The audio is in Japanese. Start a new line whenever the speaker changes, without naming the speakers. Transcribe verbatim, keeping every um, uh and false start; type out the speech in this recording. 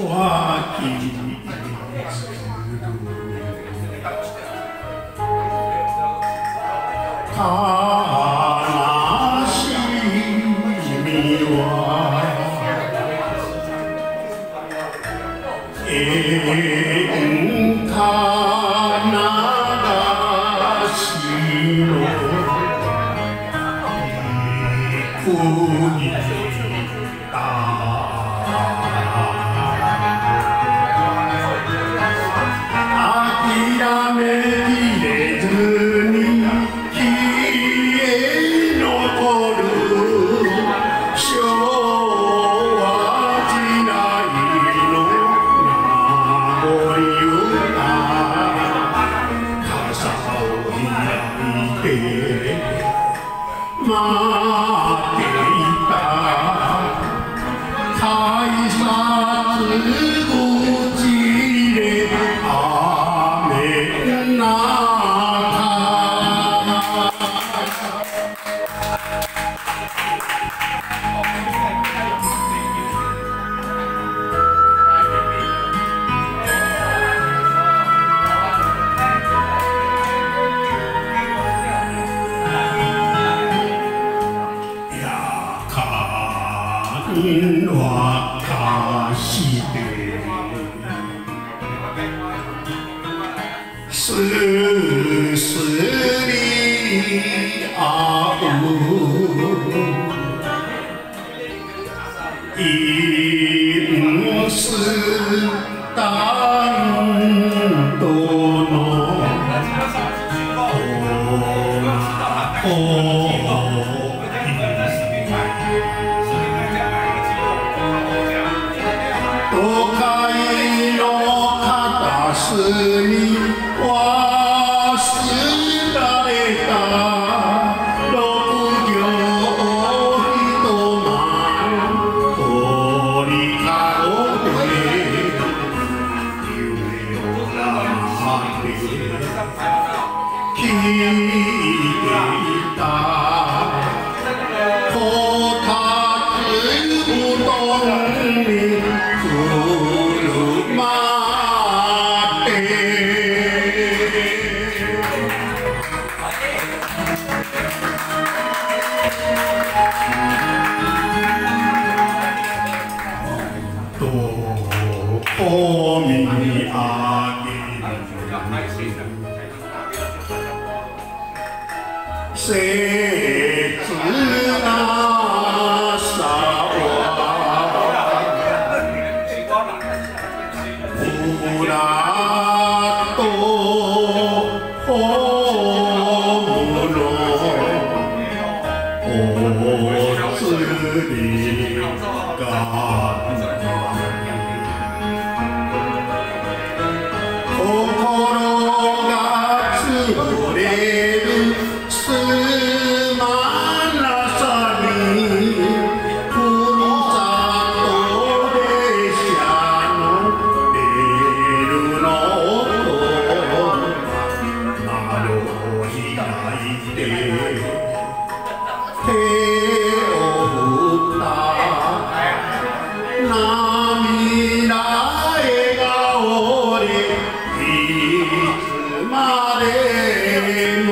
湧き悲しみは演歌流しの幾にた諦めきれずに消え残る昭和時代の名残歌傘を開いて待っていた改札口で雨の中沸かしてすすり合うインスタントのコー都会の片隅忘れられた六畳一間通りかごで夢を待って聞いていたこたつ布団にどこ見上げる切なさはふらっとホームのお釣りが心が潰れるすまなさにふるさと列車のレールの音窓を開いて手を振った涙笑顔でいつまでも